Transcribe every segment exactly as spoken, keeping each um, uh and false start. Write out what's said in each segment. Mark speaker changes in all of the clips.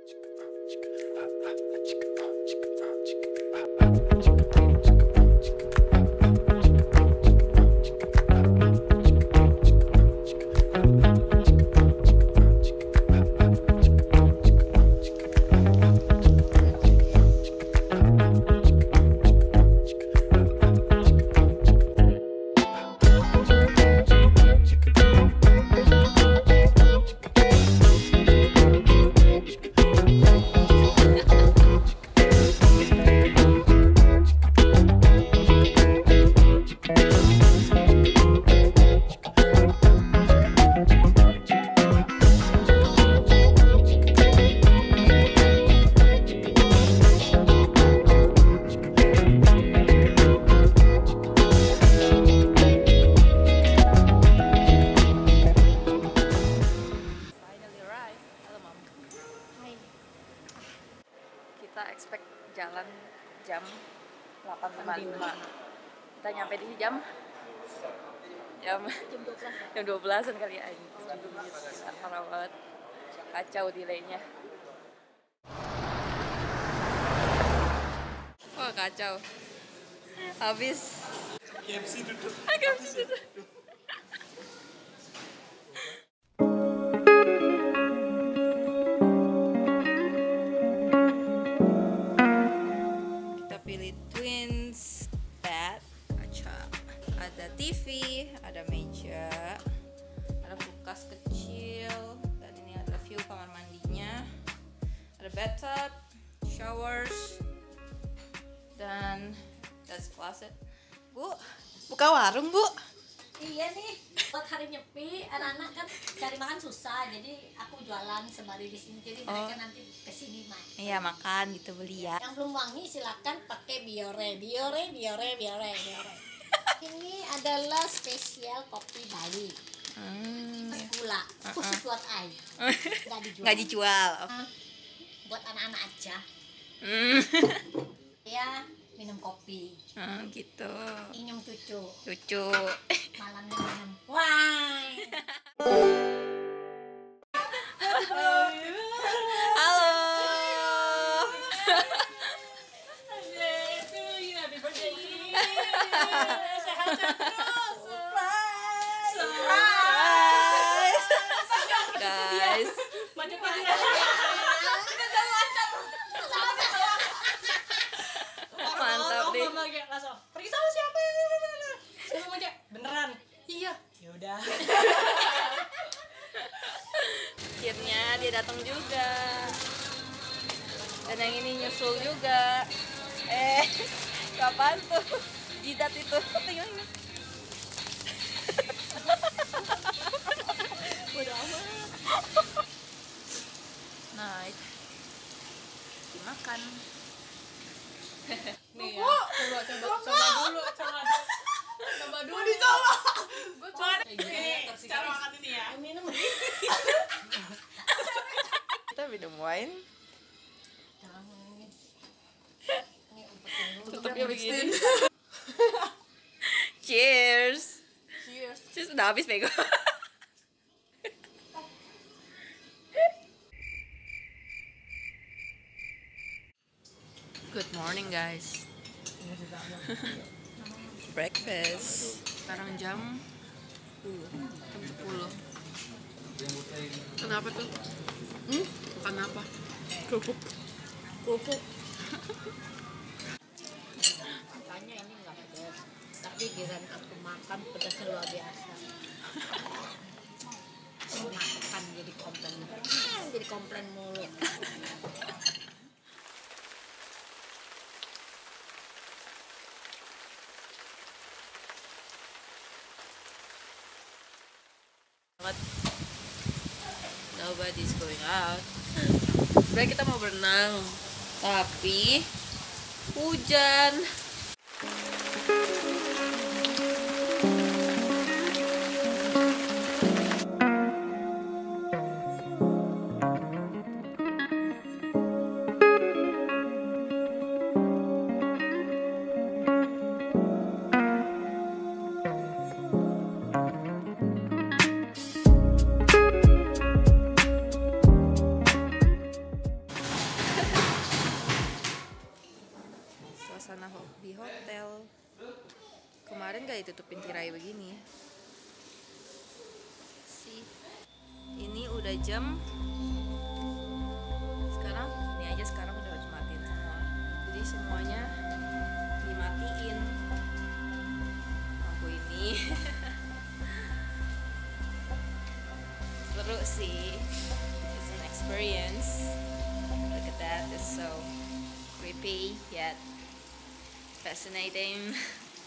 Speaker 1: Kita expect jalan jam delapan lima puluh lima. Kita nyampe di jam jam jam dua belasan kali aja. Parah banget. Kacau delaynya. Wah, kacau. Habis K F C duduk. K F C duduk. Ada T V, ada meja, ada kulkas kecil, dan ini ada view kamar mandinya, ada bathtub, showers, dan that's closet. Bu, buka warung, Bu?
Speaker 2: Iya nih, buat hari nyepi, anak-anak kan cari makan susah, jadi aku jualan sembari di sini, jadi mereka oh. nanti kesini makan.
Speaker 1: Iya, makan gitu, beli ya.
Speaker 2: Yang belum wangi silakan pakai biore, biore, biore, biore, biore. Ini adalah spesial kopi Bali. Hmm. Gula, khusus buat air. Nggak dijual.
Speaker 1: Nggak dijual.
Speaker 2: Uh, buat anak-anak aja.
Speaker 1: Hmm.
Speaker 2: Ya, minum kopi.
Speaker 1: Hmm, gitu.
Speaker 2: Minum cucu.
Speaker 1: Cucu.
Speaker 2: Malamnya minum wine.
Speaker 1: Halo. Surprise. Guys. Mantap nih.
Speaker 2: Pergi sama siapa? Siapa aja? Beneran? Iya. Yaudah.
Speaker 1: Akhirnya dia datang juga. Dan yang ini nyusul juga. Eh, kapan tuh? Jidat itu. Tengok ini. Bodoh amat. Nah, itu. Dimakan.
Speaker 3: Nih ya, coba coba coba dulu, coba dulu. Coba dulu. Mau dicoba. Gua coba nih. Cara makan ini ya.
Speaker 2: Minum.
Speaker 1: Kita minum wine. Tutupnya begini. Cheers.
Speaker 3: Cheers.
Speaker 1: Cheers udah habis bego. Good morning guys. Breakfast. Sekarang jam sepuluh. Kenapa tuh? Hmm? Bukan apa? Kerupuk.
Speaker 2: Kerupuk. Makanya ini nggak pedas. Tapi giliran aku makan pedasnya luar biasa. Makan jadi komplain. Jadi komplain mulu.
Speaker 1: Nobody's going out. Sebenarnya kita mau berenang, tapi hujan. nggak ditutupin tirai begini. Sih, ini udah jam. Sekarang ini aja sekarang udah harus matiin semua. Jadi semuanya dimatiin. Lampu ini. Seru sih. It's an experience. Look at that. It's so creepy yet fascinating.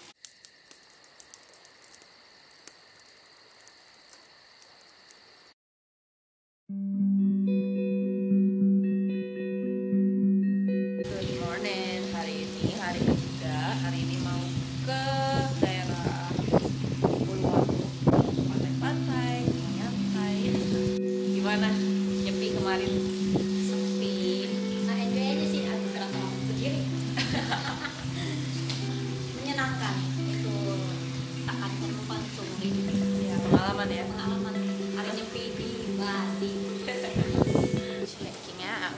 Speaker 1: Good morning. Hari ini hari ketiga. Hari ini mau ke daerah Pulau pantai-pantai, nyantai. Gimana? Nyepi kemarin?
Speaker 2: Sepi. Nah enjoy aja sih, aku gerak sama sendiri. Menyenangkan. Itu tak akan menemukan suri.
Speaker 1: Ya, pengalaman ya.
Speaker 2: Pengalaman hari nyepi di Bali.
Speaker 1: Checking out.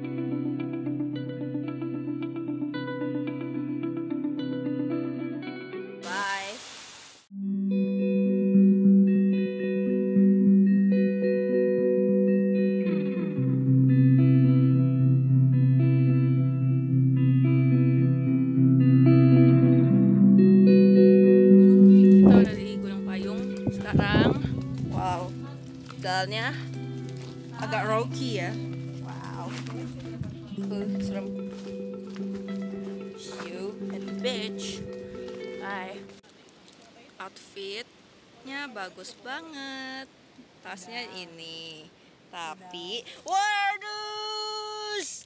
Speaker 1: Bye. Kita udah di Gunung Payung sekarang. Wow, jalannya agak rocky ya. Wow, uh, serem. See you at the beach. Bye. Outfitnya bagus banget. Tasnya ini, tapi waduh.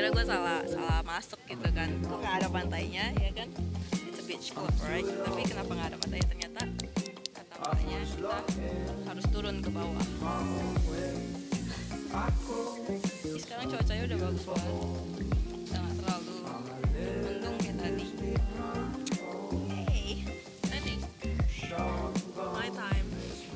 Speaker 1: kira gue salah salah masuk gitu kan, kok nggak ada pantainya ya kan, it's a beach club right, tapi kenapa nggak ada pantainya, ternyata kata makanya kita harus turun ke bawah. Sekarang cuacanya udah bagus banget, sangat terlalu mendung kayak tadi. Hey, Annie, my time.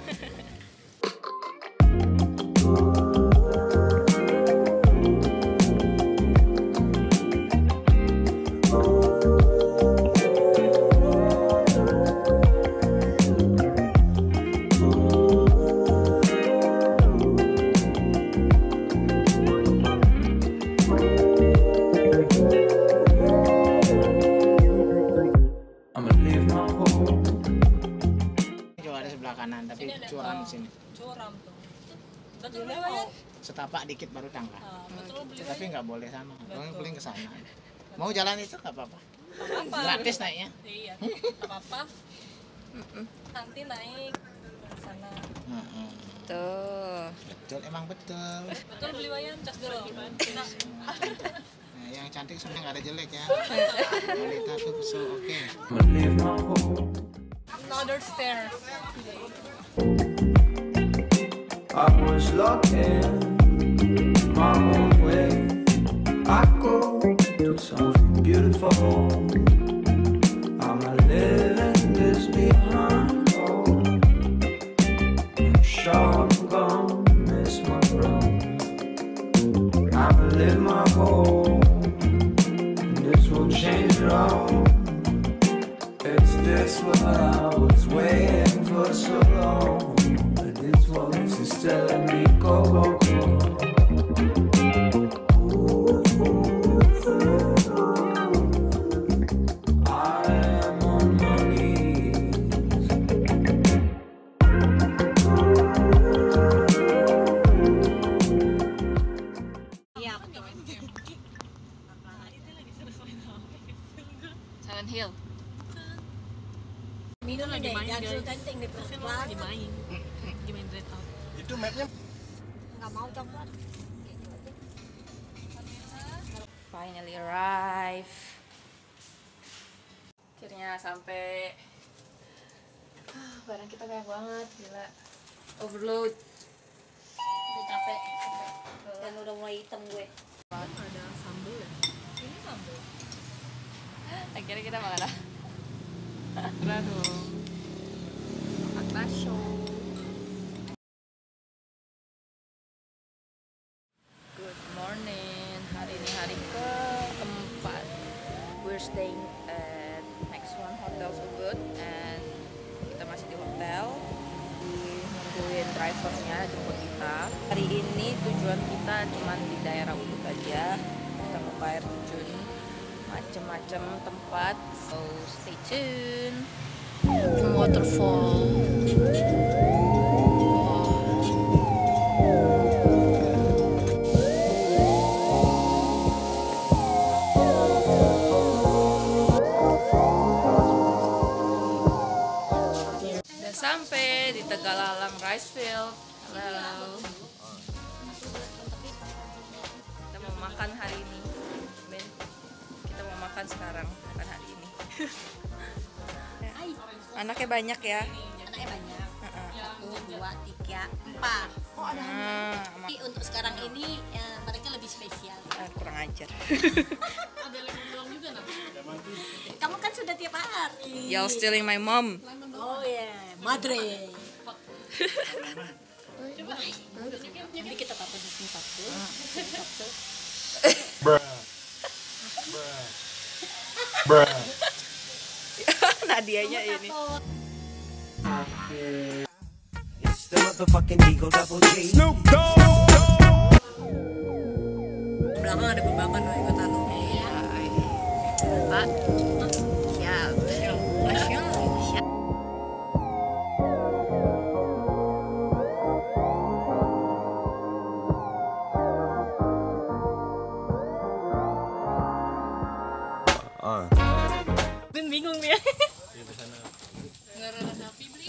Speaker 4: Kanan tapi curam di sini.
Speaker 3: Curam tuh. Betul beli
Speaker 4: Setapak dikit baru tangga.
Speaker 3: Nah, betul beli.
Speaker 4: Tapi nggak boleh sana. Orang paling ke sana. Mau jalan itu nggak apa-apa.
Speaker 3: Apa?
Speaker 4: Gratis naiknya.
Speaker 3: Iya. Apa-apa. Nanti naik ke sana.
Speaker 4: Heeh.
Speaker 1: Tuh.
Speaker 4: Betul, emang betul.
Speaker 3: Betul beli wayang cas dulu. Nah,
Speaker 4: Nah, yang cantik sebenarnya nggak ada jelek ya. Wanita tuh so oke. Okay.
Speaker 3: another stair.
Speaker 5: I was locked in my own way. I go do something beautiful. I'm leaving this behind. Oh, I'm sure I'm gonna miss my bro. I'ma live my whole. This will change it all. Is this what I was waiting for so long? But this voice is telling me go, go, go. I am on my knees.
Speaker 2: Iya.
Speaker 1: Silent Hill.
Speaker 2: Minum deh, jangan suruh tenting deh persebelah.
Speaker 3: Lagi main. Lagi main Dread Out.
Speaker 4: Itu mapnya
Speaker 2: Nggak mau coklat.
Speaker 1: Finally arrive. Akhirnya sampai. Ah, barang kita banyak banget, gila. Overload.
Speaker 2: Udah capek. Dan udah mulai hitam gue.
Speaker 3: Ada sambal ya? Ini sambal.
Speaker 1: Akhirnya kita makan apa?
Speaker 3: Enggak dong.
Speaker 1: Makan bakso. Good morning. Hari ini hari keempat. We're staying at Next One Hotel Ubud and kita masih di hotel. Nungguin drivernya jemput kita. Hari ini tujuan kita cuma di daerah Ubud aja. Kita mau ke air terjun, macem-macem tempat. So stay tune. Waterfall. Udah sampai di Tegalalang Rice Field. Halo. Kita mau makan hari ini. Ben, kita mau makan sekarang, makan hari ini. Anaknya banyak ya.
Speaker 2: Anaknya banyak. Satu, dua, tiga, empat. Oh ada
Speaker 1: Ah,
Speaker 2: Tapi untuk sekarang ini ya, mereka lebih spesial.
Speaker 1: ah, kurang ajar.
Speaker 3: Ada lemon doang juga nanti.
Speaker 2: Kamu kan sudah tiap hari.
Speaker 1: Y'all stealing my mom.
Speaker 2: Oh ya, yeah. Madre. Coba. Jadi kita taruh di sini satu, sini satu.
Speaker 1: Nadianya ini.
Speaker 6: It's the motherfucking Eagle Double G.
Speaker 2: Belakang ada pembakan loh ikut taruh.
Speaker 1: Iya. Pak. Siap. Siap. Siap.
Speaker 3: Ben bingung dia. Nggak ada sapi beli.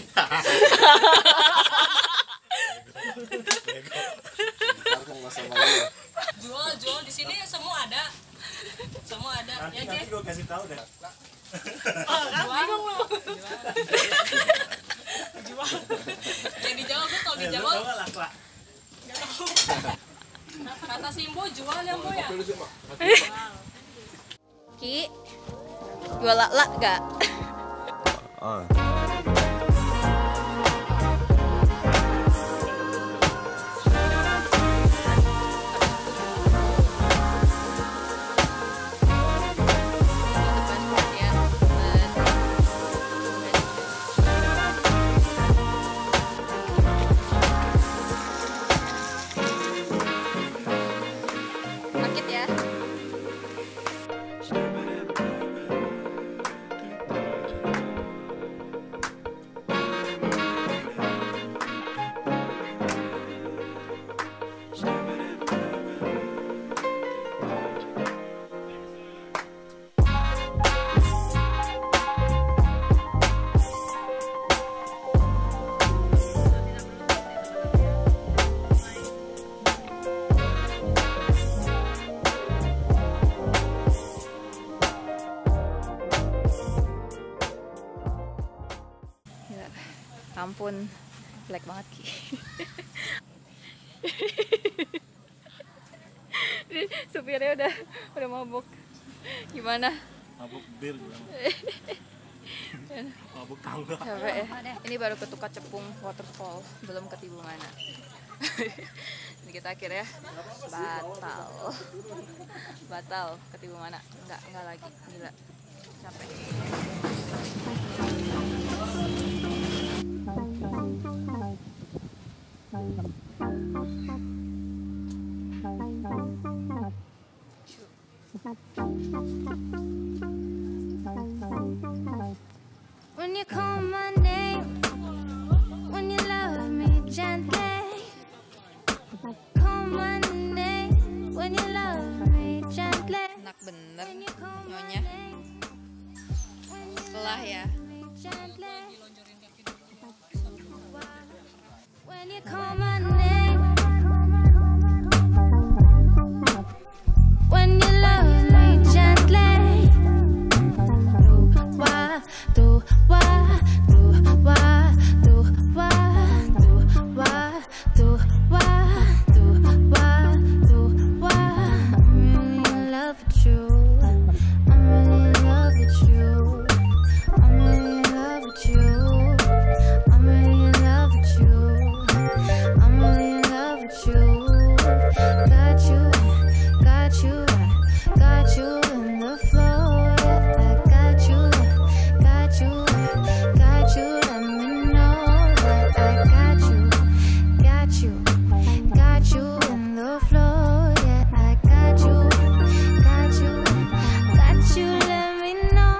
Speaker 4: Ntar kan masa malu.
Speaker 3: Jual, jual di sini semua ada. Semua ada.
Speaker 7: Nanti,
Speaker 3: Ya,
Speaker 7: nanti
Speaker 3: Jess.
Speaker 7: gue kasih tahu deh.
Speaker 3: Oh, kan bingung lu. Jual. Jual. Yang dijawab tuh kalau
Speaker 7: Eh, lu
Speaker 3: dijawab.
Speaker 7: tau gak lah, Kak?
Speaker 3: Nggak tahu. Kata Simbo jual ya, Bo ya?
Speaker 1: Ki, jual lak gak? Sakit ya? Gila. Ampun, black banget Ki. Ini supirnya udah udah mabuk. Gimana?
Speaker 7: Mabuk bir bilang. Mabuk tangga.
Speaker 1: Capek ya. Ini baru ketukat cepung waterfall, belum ketibu mana. Ini kita akhirnya batal. Batal ketibu mana? Enggak, enggak lagi. Gila. Capek.
Speaker 8: When you call my name, when you love me gently, call my name, when you love me gently,
Speaker 1: Enak bener
Speaker 8: when you call my
Speaker 1: nyonya.
Speaker 8: name, when you
Speaker 1: Setelah ya.
Speaker 8: love me gently, when you call my name, when you love me gently. Do why, do why, do why, do why, do why, do why, do why. I'm really in love with you. I'm really in love with you. I'm really in love with you. I'm really in love with you. I'm really in love with you. Got you, got you, got you in the flow. I got you. Got you, got you, let me know that I got you, got you, got you in the flow, yeah, I got you, got you, got you, let me know.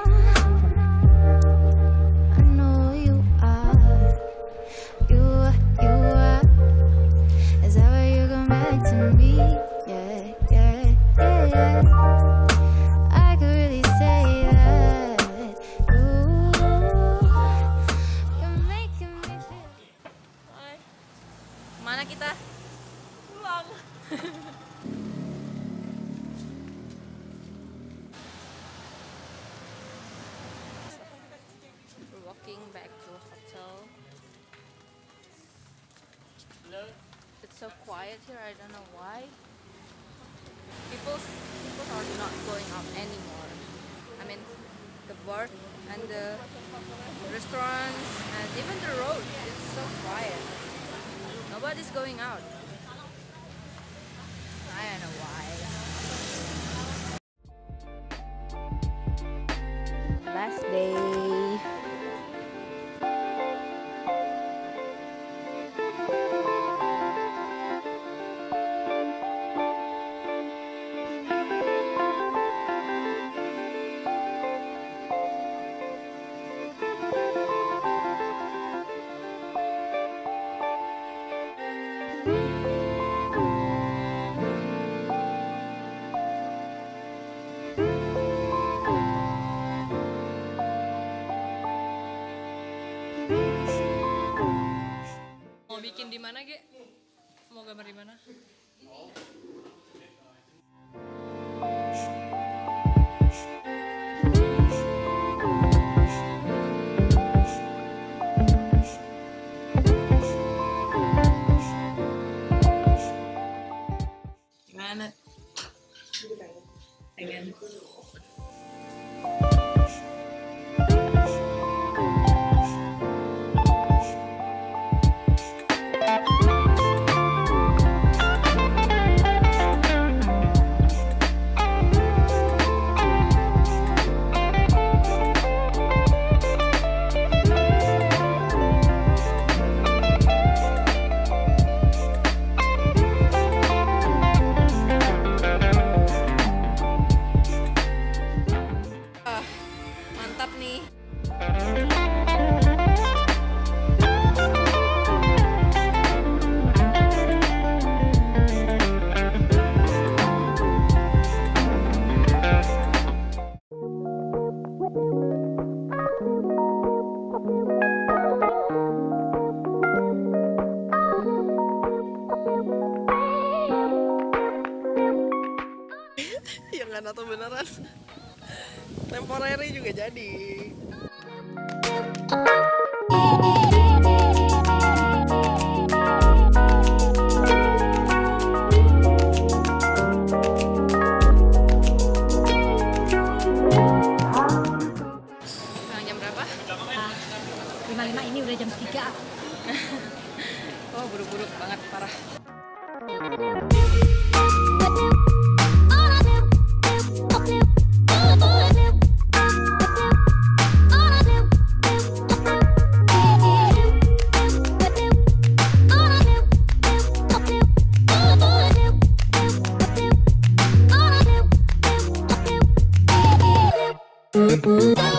Speaker 8: I know you are, you are, you are. Is that why you come back to me? Yeah, yeah, yeah, yeah. I could really say that.
Speaker 1: Mana kita?
Speaker 3: Pulang.
Speaker 1: We're walking back to a hotel. It's so quiet here, I don't know why. People, people are not going out anymore. I mean, the bar and the restaurants and even the road, it's so quiet. Nobody's going out. I don't know why. Last day.
Speaker 3: Mau bikin di mana, Ge? Mau gambar di mana? Pengen.
Speaker 1: Ah, mantap nih.
Speaker 7: Ya nggak nato beneran. Temporary juga jadi.
Speaker 1: Sekarang jam berapa?
Speaker 2: lima lima ini udah jam tiga.
Speaker 1: Oh, buru-buru banget, parah.
Speaker 8: Ooh, ooh, ooh.